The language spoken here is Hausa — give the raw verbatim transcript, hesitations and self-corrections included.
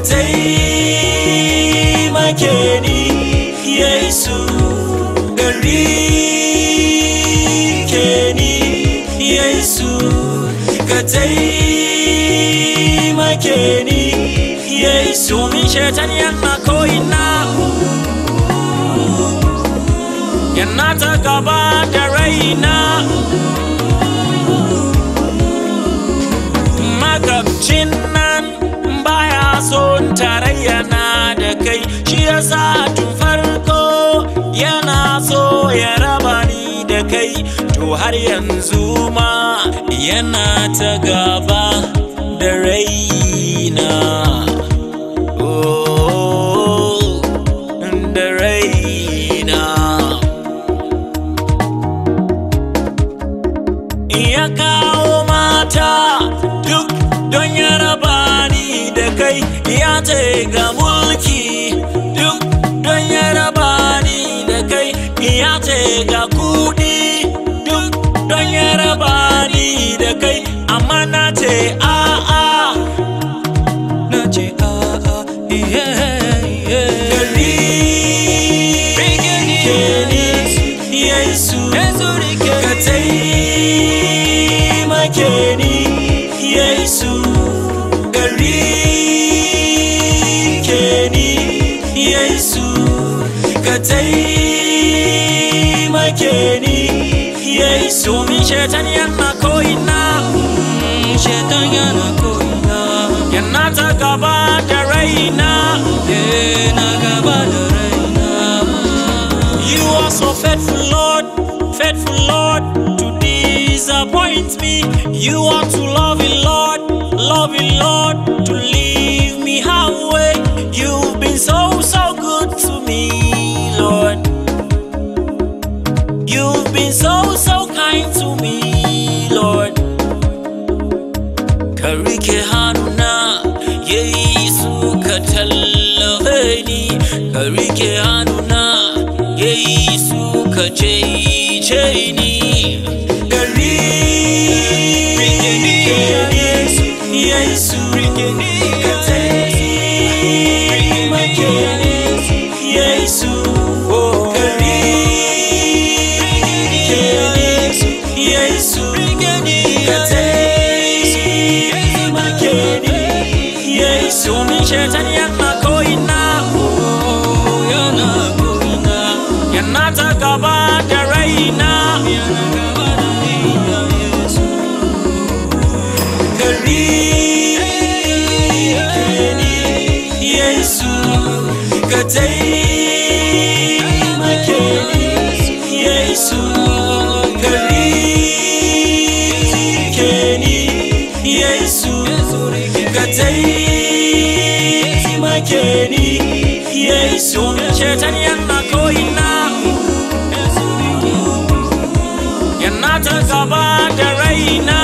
taimake ni Yesu ka rike ni Yesu ka taimake ni Yesu min shetani yana ko'ina yana ta gaba da raina magabcin nan baya son tarayya na da kai shi yasa tun farko yana so ya raba ni da kai to har yanzu ma yana ta gaba da raina oh da raina ya kawo mata duk don ya raba ni da kai ya ce ga mulki duk don ya raba ni da kai ya ce ga kudi duk don ya raba ni da kai amma na ce a'a na ce a'a yeah yeah kari keni Yesu ka taimake ni Yesu ka rike ni Yesu ka taimake ni Yesu min shetani yana ko'ina shetani yana ko'ina yana ta gaba da raina yana gaba da raina. You are so faithful Lord, faithful Lord to disappoint me. You are too loving Lord, loving Lord to leave me halfway. You've been so so good to me Lord. You've been so so kind to me Lord. Ka rike hannuna Yesu ka tallafe ni ka rike hannuna Yesu ka cece ni ka rike ni Yesu ka taimake ni Yesu ka rike ni Yesu ka taimake ni Yesu min shetani yana ko'ina yana ko'ina yana ta gaba da raina ka rike ni Yesu ka taimake ni Yesu ka rike ni Yesu ka taimake ni Yesu min shetani yana ko'ina yana ta gaba da raina